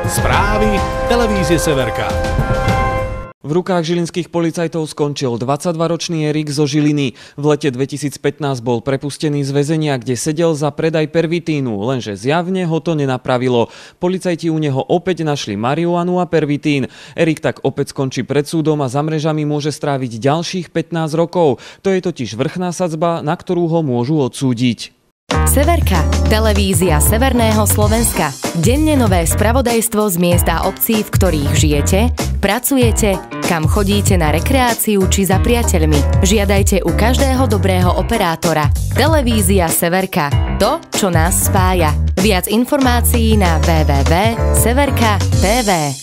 Správy televízie Severka. V rukách žilinských policajtov skončil 22-ročný Erik zo Žiliny. V lete 2015 bol prepustený z väzenia, kde sedel za predaj pervitínu, lenže zjavne ho to nenapravilo. Policajti u neho opäť našli marihuanu a pervitín. Erik tak opäť skončí pred súdom a za mrežami môže stráviť ďalších 15 rokov. To je totiž vrchná sadzba, na ktorú ho môžu odsúdiť. Severka, televízia Severného Slovenska. Denne nové spravodajstvo z miesta obcí, v ktorých žijete, pracujete, kam chodíte na rekreáciu či za priateľmi. Žiadajte u každého dobrého operátora. Televízia Severka. To, čo nás spája. Viac informácií na www.severka.tv.